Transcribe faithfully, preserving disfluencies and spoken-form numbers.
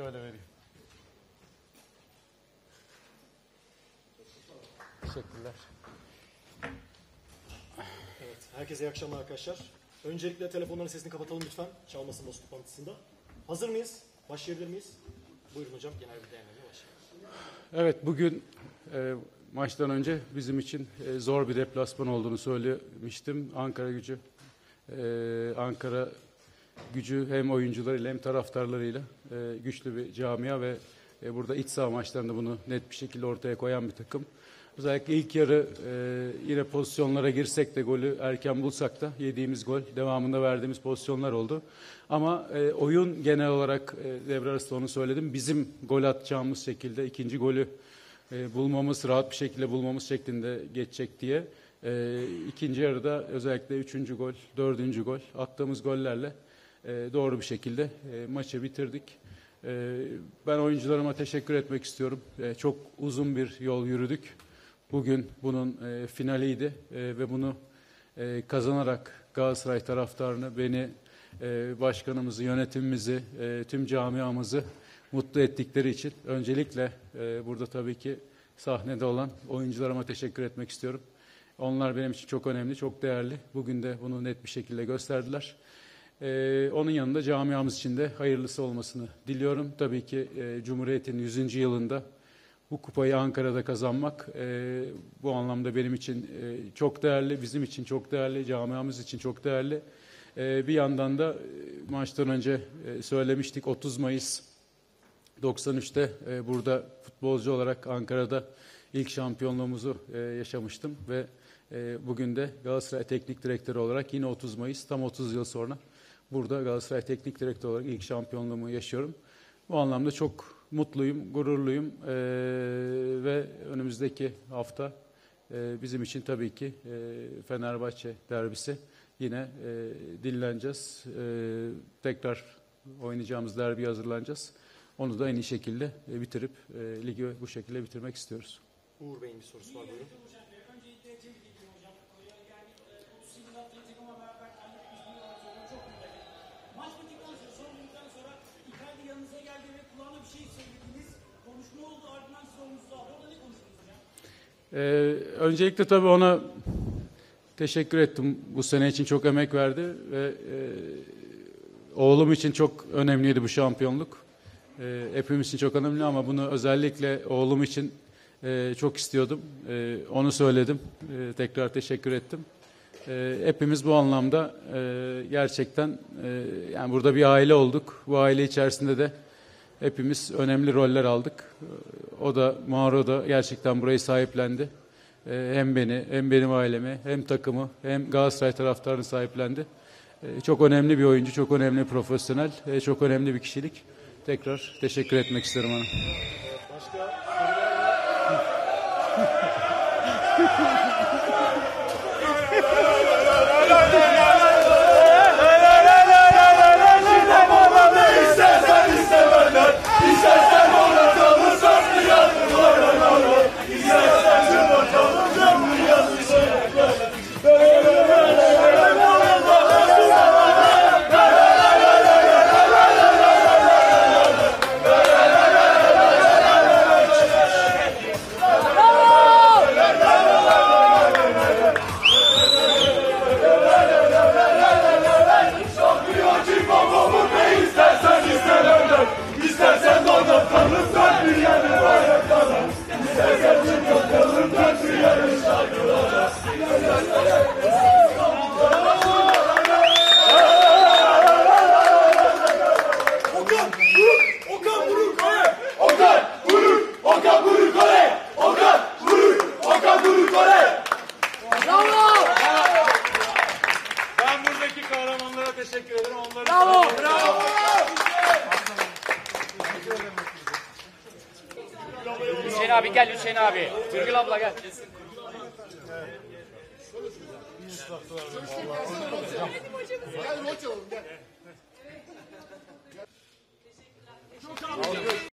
Şöyle vereyim. Teşekkürler. Evet, herkese iyi akşamlar arkadaşlar. Öncelikle telefonların sesini kapatalım lütfen. Çalmasın basın toplantısında. Hazır mıyız? Başlayabilir miyiz? Buyurun hocam, genel bir değerlendirme başlayalım. Evet, bugün e, maçtan önce bizim için e, zor bir deplasman olduğunu söylemiştim. Ankara Gücü, e, Ankara Gücü hem oyuncularıyla hem taraftarlarıyla e, güçlü bir camia ve e, burada iç saha maçlarında bunu net bir şekilde ortaya koyan bir takım. Özellikle ilk yarı e, yine pozisyonlara girsek de golü erken bulsak da yediğimiz gol, devamında verdiğimiz pozisyonlar oldu. Ama e, oyun genel olarak e, devre arasında onu söyledim. Bizim gol atacağımız şekilde ikinci golü e, bulmamız, rahat bir şekilde bulmamız şeklinde geçecek diye. E, ikinci yarıda özellikle üçüncü gol, dördüncü gol attığımız gollerle e, doğru bir şekilde e, maçı bitirdik. E, ben oyuncularıma teşekkür etmek istiyorum. E, çok uzun bir yol yürüdük. Bugün bunun e, finaliydi e, ve bunu e, kazanarak Galatasaray taraftarını, beni, e, başkanımızı, yönetimimizi, e, tüm camiamızı mutlu ettikleri için öncelikle e, burada tabii ki sahnede olan oyuncularıma teşekkür etmek istiyorum. Onlar benim için çok önemli, çok değerli. Bugün de bunu net bir şekilde gösterdiler. E, onun yanında camiamız için de hayırlısı olmasını diliyorum. Tabii ki e, Cumhuriyet'in yüzüncü yılında bu kupayı Ankara'da kazanmak e, bu anlamda benim için e, çok değerli, bizim için çok değerli, camiamız için çok değerli. E, bir yandan da e, maçtan önce e, söylemiştik, otuz Mayıs doksan üçte e, burada futbolcu olarak Ankara'da ilk şampiyonluğumuzu e, yaşamıştım ve e, bugün de Galatasaray Teknik Direktörü olarak yine otuz Mayıs, tam otuz yıl sonra burada Galatasaray Teknik Direktörü olarak ilk şampiyonluğumu yaşıyorum. Bu anlamda çok mutluyum, gururluyum ee, ve önümüzdeki hafta e, bizim için tabii ki e, Fenerbahçe derbisi. Yine e, dinleneceğiz, e, tekrar oynayacağımız derbiye hazırlanacağız. Onu da en iyi şekilde e, bitirip e, ligi bu şekilde bitirmek istiyoruz. Uğur Bey'in bir sorusu var, buyurun. Maç bittikten sonra, son minutten sonra İlkay yanınıza geldi ve kulağına bir şey söylediniz. Konuşma oldu, ardından siz omuzunuza aldı. Orada ne konuştunuz hocam? Ee, öncelikle tabii ona teşekkür ettim. Bu sene için çok emek verdi ve e, oğlum için çok önemliydi bu şampiyonluk. E, hepimiz için çok önemli ama bunu özellikle oğlum için e, çok istiyordum. E, onu söyledim. E, tekrar teşekkür ettim. E, hepimiz bu anlamda e, gerçekten e, yani burada bir aile olduk. Bu aile içerisinde de hepimiz önemli roller aldık. O da, Mauro da gerçekten burayı sahiplendi. E, hem beni, hem benim ailemi, hem takımı, hem Galatasaray taraftarını sahiplendi. E, çok önemli bir oyuncu, çok önemli bir profesyonel, e, çok önemli bir kişilik. Tekrar teşekkür etmek isterim ona. Başka sorular var mı? Ben buradaki kahramanlara teşekkür ederim. Onları Bravo, bravo. Hüseyin abi gel, Hüseyin abi. Virgül abla gel. Gel maç alalım, gel.